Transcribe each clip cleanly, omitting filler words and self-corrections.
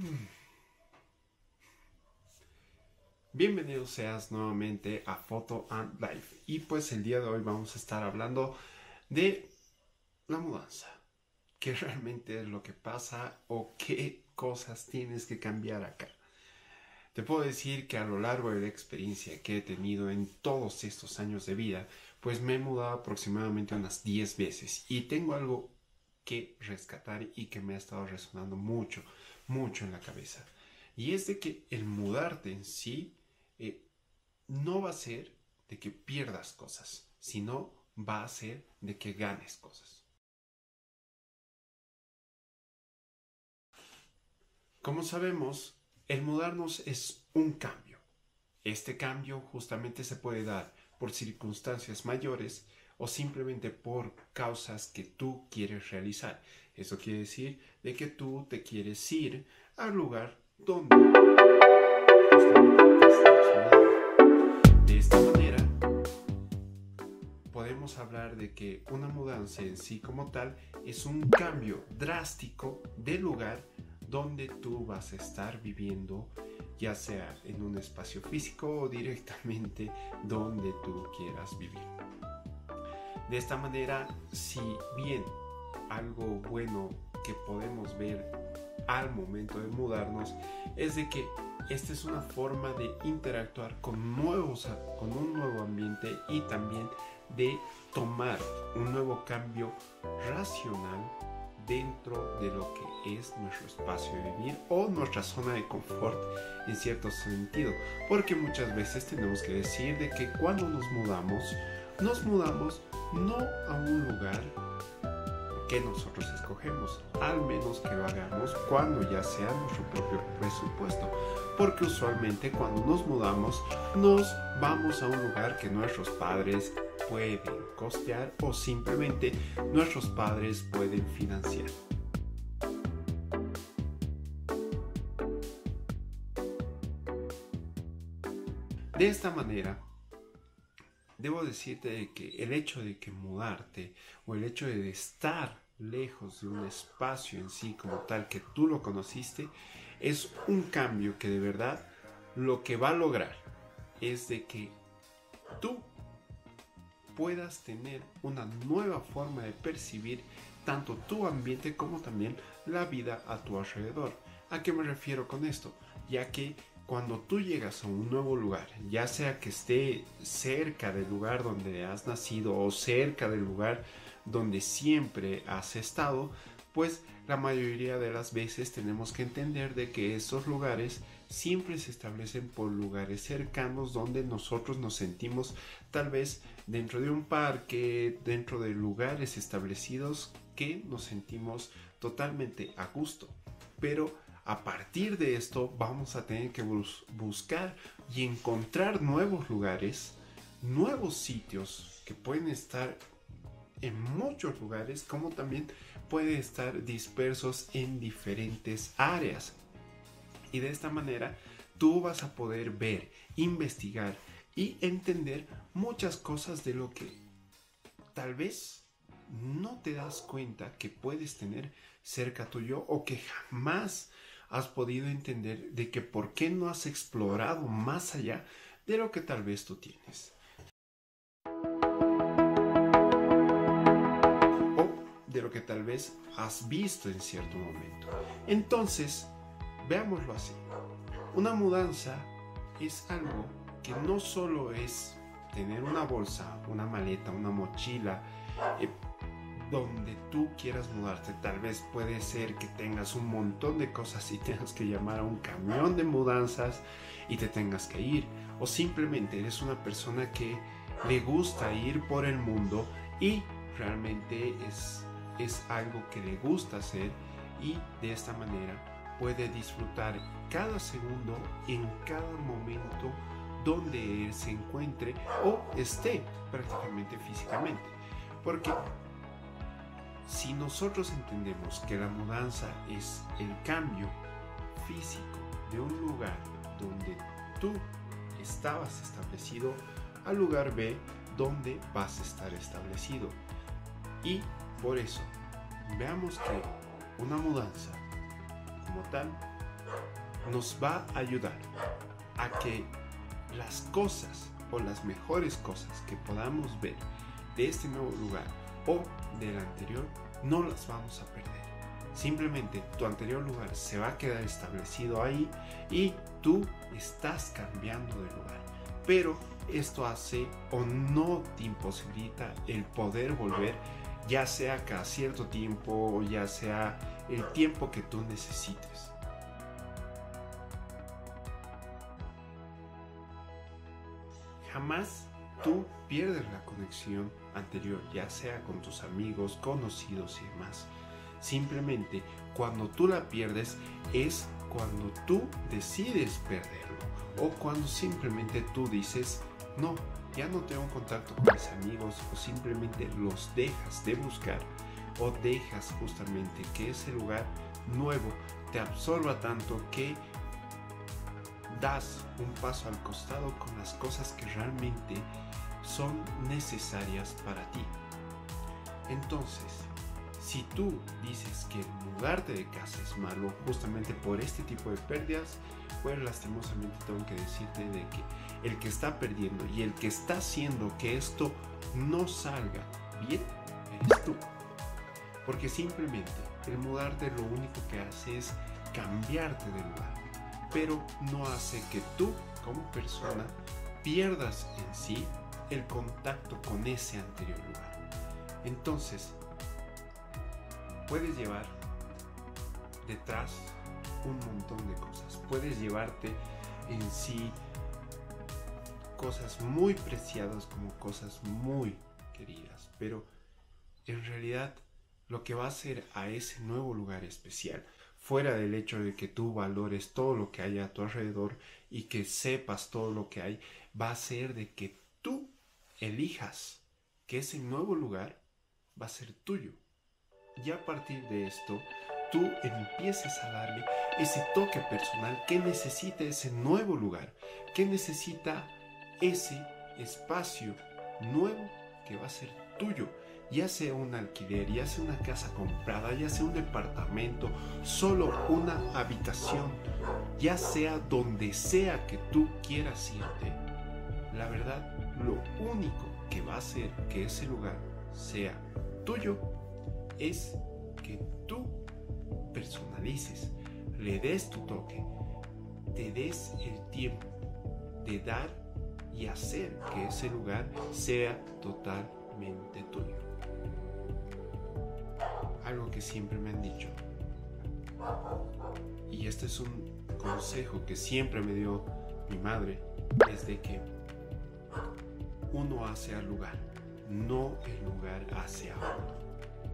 Bienvenido seas nuevamente a Photo and Life. Y pues el día de hoy vamos a estar hablando de la mudanza. ¿Qué realmente es lo que pasa o qué cosas tienes que cambiar acá? Te puedo decir que a lo largo de la experiencia que he tenido en todos estos años de vida, pues me he mudado aproximadamente unas 10 veces y tengo algo que rescatar y que me ha estado resonando mucho en la cabeza. Y es de que el mudarte en sí no va a ser de que pierdas cosas, sino va a ser de que ganes cosas. Como sabemos, el mudarnos es un cambio. Este cambio justamente se puede dar por circunstancias mayores o simplemente por causas que tú quieres realizar. Eso quiere decir de que tú te quieres ir al lugar donde justamente te estás mudando. De esta manera, podemos hablar de que una mudanza en sí como tal es un cambio drástico del lugar donde tú vas a estar viviendo, ya sea en un espacio físico o directamente donde tú quieras vivir. De esta manera, si bien algo bueno que podemos ver al momento de mudarnos es de que esta es una forma de interactuar con un nuevo ambiente y también de tomar un nuevo cambio racional dentro de lo que es nuestro espacio de vivir o nuestra zona de confort en cierto sentido, porque muchas veces tenemos que decir de que cuando nos mudamos no a un lugar que nosotros escogemos, al menos que lo hagamos cuando ya sea nuestro propio presupuesto, porque usualmente cuando nos mudamos nos vamos a un lugar que nuestros padres pueden costear o simplemente nuestros padres pueden financiar. De esta manera, debo decirte que el hecho de que mudarte o el hecho de estar lejos de un espacio en sí como tal que tú lo conociste es un cambio que de verdad lo que va a lograr es de que tú puedas tener una nueva forma de percibir tanto tu ambiente como también la vida a tu alrededor. ¿A qué me refiero con esto? Ya que cuando tú llegas a un nuevo lugar, ya sea que esté cerca del lugar donde has nacido o cerca del lugar donde siempre has estado, pues la mayoría de las veces tenemos que entender de que esos lugares siempre se establecen por lugares cercanos donde nosotros nos sentimos tal vez dentro de un parque, dentro de lugares establecidos que nos sentimos totalmente a gusto. Pero a partir de esto vamos a tener que buscar y encontrar nuevos lugares, nuevos sitios que pueden estar en muchos lugares, como también pueden estar dispersos en diferentes áreas. Y de esta manera tú vas a poder ver, investigar y entender muchas cosas de lo que tal vez no te das cuenta que puedes tener cerca tuyo o que jamás has podido entender de que por qué no has explorado más allá de lo que tal vez tú tienes. O de lo que tal vez has visto en cierto momento. Entonces, veámoslo así. Una mudanza es algo que no solo es tener una bolsa, una maleta, una mochila, donde tú quieras mudarte. Tal vez puede ser que tengas un montón de cosas y tengas que llamar a un camión de mudanzas y te tengas que ir, o simplemente eres una persona que le gusta ir por el mundo y realmente es algo que le gusta hacer y de esta manera puede disfrutar cada segundo en cada momento donde él se encuentre o esté prácticamente físicamente, porque si nosotros entendemos que la mudanza es el cambio físico de un lugar donde tú estabas establecido al lugar B donde vas a estar establecido, y por eso veamos que una mudanza como tal nos va a ayudar a que las cosas o las mejores cosas que podamos ver de este nuevo lugar o del anterior no las vamos a perder. Simplemente tu anterior lugar se va a quedar establecido ahí y tú estás cambiando de lugar. Pero esto hace o no te imposibilita el poder volver, ya sea cada cierto tiempo o ya sea el tiempo que tú necesites. Jamás tú pierdes la conexión anterior, ya sea con tus amigos, conocidos y demás. Simplemente cuando tú la pierdes es cuando tú decides perderlo o cuando simplemente tú dices no, ya no tengo contacto con mis amigos o simplemente los dejas de buscar o dejas justamente que ese lugar nuevo te absorba tanto que das un paso al costado con las cosas que realmente son necesarias para ti. Entonces, si tú dices que mudarte de casa es malo justamente por este tipo de pérdidas, pues lastimosamente tengo que decirte de que el que está perdiendo y el que está haciendo que esto no salga bien eres tú. Porque simplemente el mudarte lo único que hace es cambiarte de lugar, pero no hace que tú como persona pierdas en sí el contacto con ese anterior lugar. Entonces, puedes llevar detrás un montón de cosas. Puedes llevarte en sí cosas muy preciadas como cosas muy queridas, pero en realidad lo que va a hacer a ese nuevo lugar especial, fuera del hecho de que tú valores todo lo que hay a tu alrededor y que sepas todo lo que hay, va a ser de que tú elijas que ese nuevo lugar va a ser tuyo. Y a partir de esto, tú empieces a darle ese toque personal que necesita ese nuevo lugar, que necesita ese espacio nuevo que va a ser tuyo, ya sea un alquiler, ya sea una casa comprada, ya sea un departamento, solo una habitación, ya sea donde sea que tú quieras irte. La verdad, lo único que va a hacer que ese lugar sea tuyo es que tú personalices, le des tu toque, te des el tiempo de dar y hacer que ese lugar sea totalmente tuyo. Algo que siempre me han dicho, y este es un consejo que siempre me dio mi madre, es de que uno hace al lugar, no el lugar hace a uno.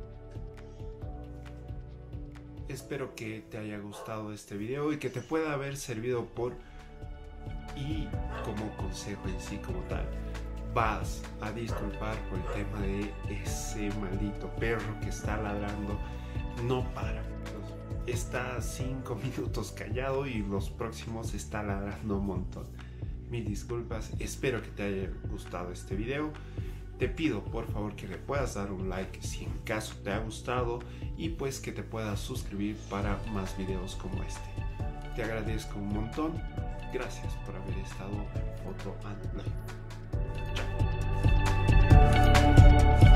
Espero que te haya gustado este video y que te pueda haber servido y como consejo en sí como tal. Vas a disculpar por el tema de ese maldito perro que está ladrando, no para. Está 5 minutos callado y los próximos está ladrando un montón. Mis disculpas, espero que te haya gustado este video. Te pido por favor que le puedas dar un like si en caso te ha gustado y pues que te puedas suscribir para más videos como este. Te agradezco un montón. Gracias por haber estado en Photo and Life. Chao.